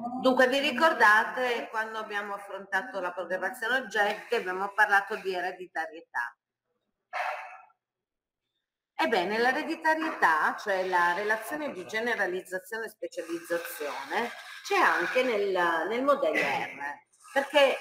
Dunque, vi ricordate quando abbiamo affrontato la programmazione oggetti abbiamo parlato di ereditarietà. Ebbene, l'ereditarietà, cioè la relazione di generalizzazione e specializzazione, c'è anche nel modello R, perché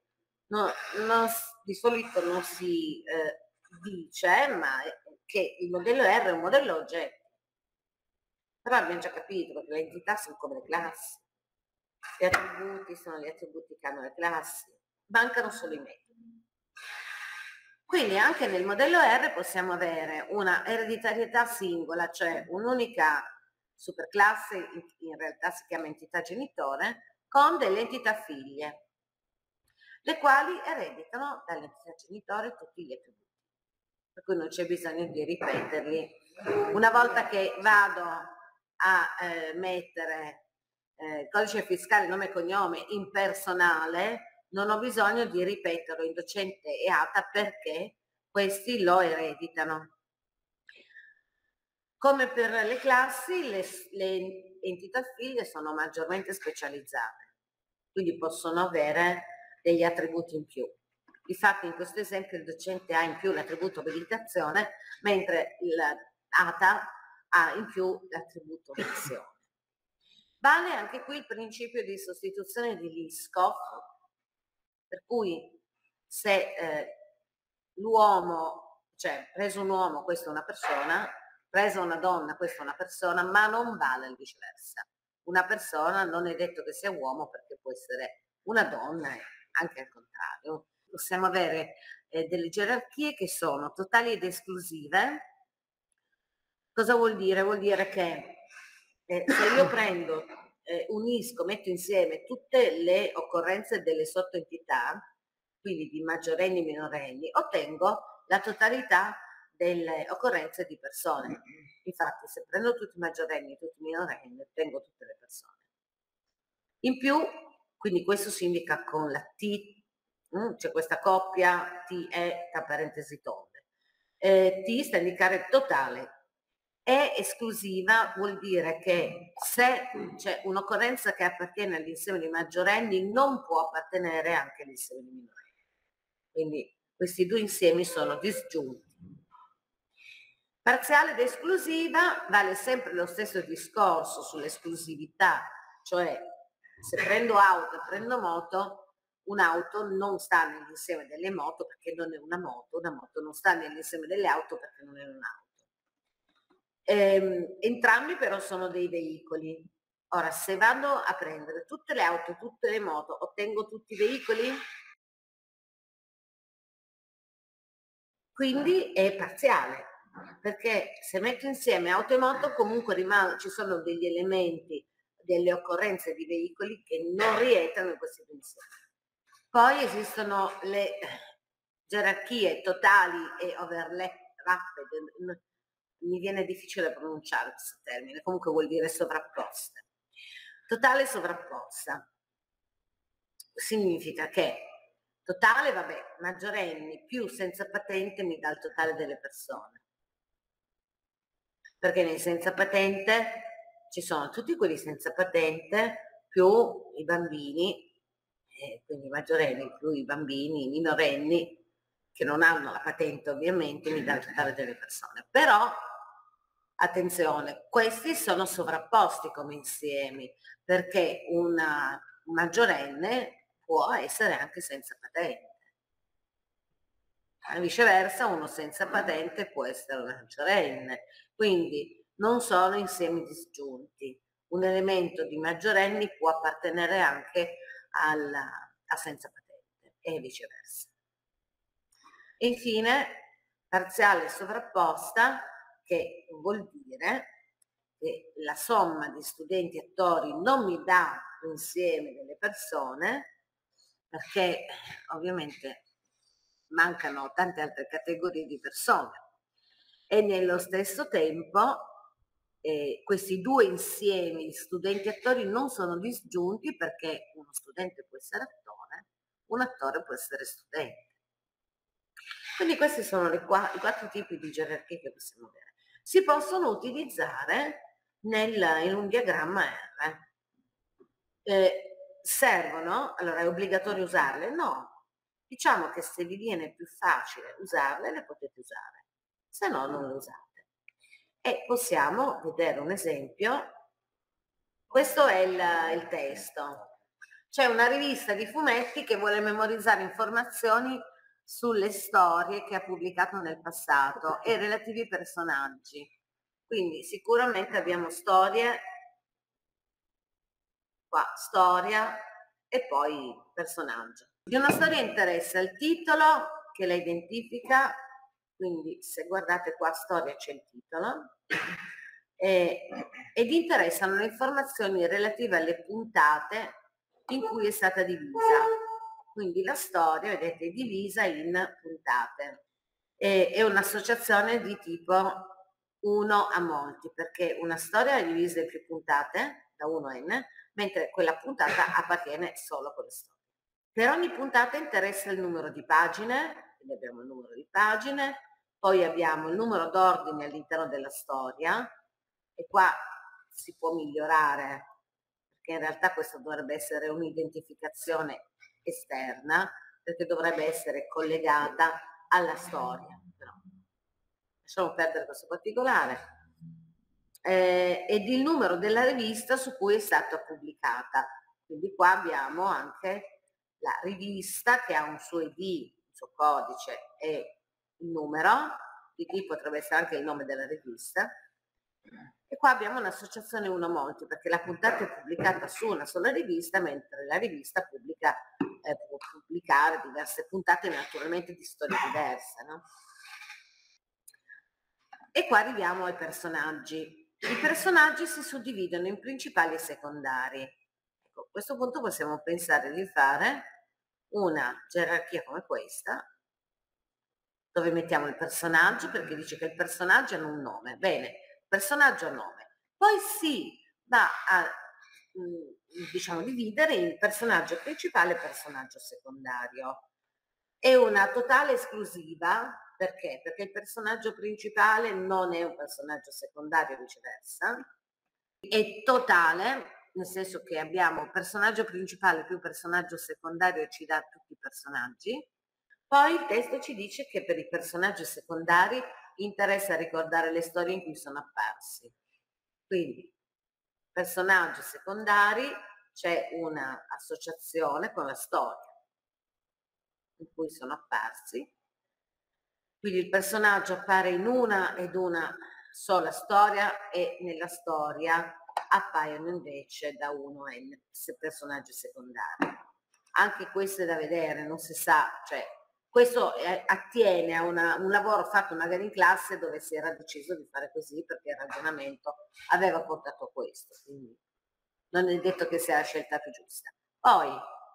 di solito non si dice che il modello R è un modello oggetti, però abbiamo già capito che le entità sono come le classi, gli attributi sono gli attributi che hanno le classi, mancano solo i metodi. Quindi anche nel modello R possiamo avere una ereditarietà singola, cioè un'unica superclasse, in realtà si chiama entità genitore, con delle entità figlie, le quali ereditano dall'entità genitore tutti gli attributi. Per cui non c'è bisogno di ripeterli. Una volta che vado a mettere codice fiscale, nome e cognome in personale, non ho bisogno di ripeterlo in docente e ATA perché questi lo ereditano. Come per le classi, le entità figlie sono maggiormente specializzate, quindi possono avere degli attributi in più. Difatti in questo esempio il docente ha in più l'attributo abilitazione, mentre l'ATA ha in più l'attributo opzione. Vale anche qui il principio di sostituzione di Liskov, per cui se l'uomo, cioè preso un uomo, questa è una persona, presa una donna, questa è una persona, ma non vale il viceversa. Una persona non è detto che sia uomo perché può essere una donna e anche al contrario. Possiamo avere delle gerarchie che sono totali ed esclusive. Cosa vuol dire? Vuol dire che se io prendo, unisco, metto insieme tutte le occorrenze delle sottoentità, quindi di maggiorenni e minorenni, ottengo la totalità delle occorrenze di persone. Infatti se prendo tutti i maggiorenni e tutti i minorenni, ottengo tutte le persone. In più, quindi questo si indica con la T, c'è questa coppia TE tra parentesi tonde. T sta a indicare totale. E esclusiva vuol dire che se c'è un'occorrenza che appartiene all'insieme di maggiorenni non può appartenere anche all'insieme di minorenni. Quindi questi due insiemi sono disgiunti. Parziale ed esclusiva vale sempre lo stesso discorso sull'esclusività, cioè se prendo auto e prendo moto, un'auto non sta nell'insieme delle moto perché non è una moto non sta nell'insieme delle auto perché non è un'auto. Entrambi però sono dei veicoli. Ora, se vado a prendere tutte le auto e tutte le moto, ottengo tutti i veicoli? Quindi è parziale, perché se metto insieme auto e moto comunque ci sono degli elementi, delle occorrenze di veicoli che non rientrano in questi due insiemi. Poi esistono le gerarchie totali e overlap, mi viene difficile pronunciare questo termine, comunque vuol dire sovrapposta. Totale sovrapposta significa che totale, vabbè, maggiorenni più senza patente mi dà il totale delle persone. Perché nei senza patente ci sono tutti quelli senza patente più i bambini, quindi i maggiorenni più i bambini, i minorenni, che non hanno la patente ovviamente, mi dà il totale delle persone. Però, attenzione, questi sono sovrapposti come insiemi, perché un maggiorenne può essere anche senza patente. Viceversa, uno senza patente può essere un maggiorenne, quindi non sono insiemi disgiunti. Un elemento di maggiorenni può appartenere anche a senza patente e viceversa. Infine, parziale sovrapposta, che vuol dire che la somma di studenti attori non mi dà l'insieme delle persone, perché ovviamente mancano tante altre categorie di persone e nello stesso tempo questi due insiemi di studenti attori non sono disgiunti perché uno studente può essere attore, un attore può essere studente. Quindi questi sono i quattro tipi di gerarchie che possiamo avere. Si possono utilizzare in un diagramma R. servono? Allora è obbligatorio usarle? No. Diciamo che se vi viene più facile usarle, le potete usare, se no non le usate. E possiamo vedere un esempio. Questo è il testo. C'è una rivista di fumetti che vuole memorizzare informazioni sulle storie che ha pubblicato nel passato e relativi personaggi. Quindi sicuramente abbiamo storie, qua storia e poi personaggio. Di una storia interessa il titolo che la identifica, quindi se guardate qua storia c'è il titolo, ed interessano le informazioni relative alle puntate in cui è stata divisa. Quindi la storia, vedete, è divisa in puntate. È un'associazione di tipo 1 a molti, perché una storia è divisa in più puntate, da 1 a n, mentre quella puntata appartiene solo a quella storia. Per ogni puntata interessa il numero di pagine, quindi abbiamo il numero di pagine, poi abbiamo il numero d'ordine all'interno della storia, e qua si può migliorare, perché in realtà questa dovrebbe essere un'identificazione esterna, perché dovrebbe essere collegata alla storia. Però lasciamo perdere questo particolare. Ed il numero della rivista su cui è stata pubblicata. Quindi qua abbiamo anche la rivista che ha un suo ID, un suo codice e il numero, l'ID potrebbe essere anche il nome della rivista. E qua abbiamo un'associazione uno molti, perché la puntata è pubblicata su una sola rivista, mentre la rivista può pubblicare diverse puntate naturalmente di storie diverse, no? E qua arriviamo ai personaggi. I personaggi si suddividono in principali e secondari. Ecco, a questo punto possiamo pensare di fare una gerarchia come questa, dove mettiamo il personaggio, perché dice che il personaggio ha un nome. Bene, il personaggio ha nome. Poi si va a diciamo dividere in personaggio principale e personaggio secondario. È una totale esclusiva, perché? Perché il personaggio principale non è un personaggio secondario e viceversa. È totale, nel senso che abbiamo personaggio principale più personaggio secondario e ci dà tutti i personaggi. Poi il testo ci dice che per i personaggi secondari interessa ricordare le storie in cui sono apparsi. Quindi, personaggi secondari, c'è un'associazione con la storia in cui sono apparsi. Quindi il personaggio appare in una ed una sola storia e nella storia appaiono invece da 1 a n personaggi secondari. Anche questo è da vedere, non si sa, cioè questo attiene a un lavoro fatto magari in classe dove si era deciso di fare così perché il ragionamento aveva portato a questo, quindi non è detto che sia la scelta più giusta. Poi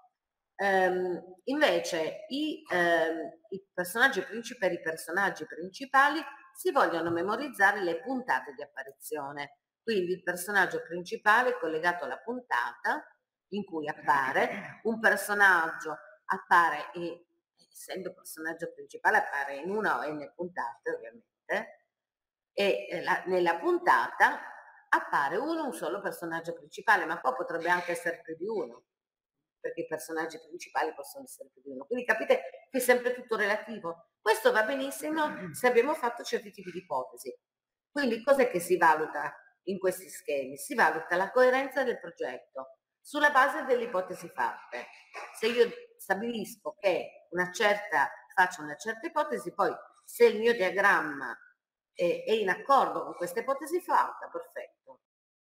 invece i personaggi principali, i personaggi principali si vogliono memorizzare le puntate di apparizione. Quindi il personaggio principale è collegato alla puntata in cui appare, un personaggio appare e essendo personaggio principale appare in una o n puntate ovviamente, e nella puntata appare un solo personaggio principale, ma qua potrebbe anche essere più di uno, perché i personaggi principali possono essere più di uno. Quindi capite che è sempre tutto relativo. Questo va benissimo se abbiamo fatto certi tipi di ipotesi. Quindi cos'è che si valuta in questi schemi? Si valuta la coerenza del progetto sulla base delle ipotesi fatte. Se io stabilisco che faccio una certa ipotesi, poi se il mio diagramma è in accordo con questa ipotesi fatta, perfetto.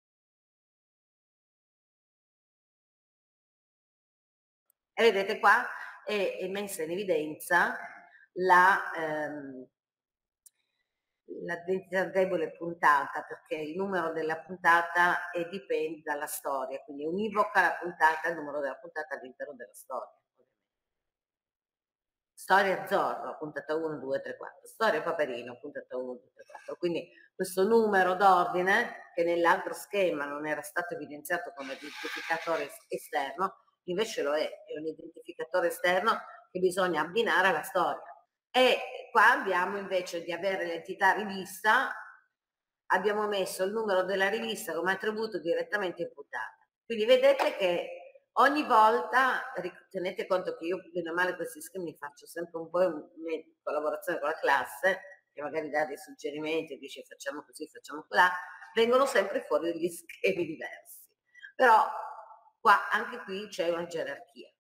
E vedete qua è messa in evidenza l'identità debole puntata, perché il numero della puntata dipende dalla storia, quindi univoca la puntata, il numero della puntata all'interno della storia. Storia Zorro, puntata 1, 2, 3, 4. Storia Paperino, puntata 1, 2, 3, 4. Quindi questo numero d'ordine, che nell'altro schema non era stato evidenziato come identificatore esterno, invece lo è un identificatore esterno che bisogna abbinare alla storia. E qua abbiamo invece di avere l'entità rivista, abbiamo messo il numero della rivista come attributo direttamente in puntata. Quindi vedete che Ogni volta tenete conto che io bene o male questi schemi li faccio sempre un po' in collaborazione con la classe, che magari dà dei suggerimenti, dice facciamo così, facciamo colà, vengono sempre fuori degli schemi diversi. Però qua anche qui c'è una gerarchia.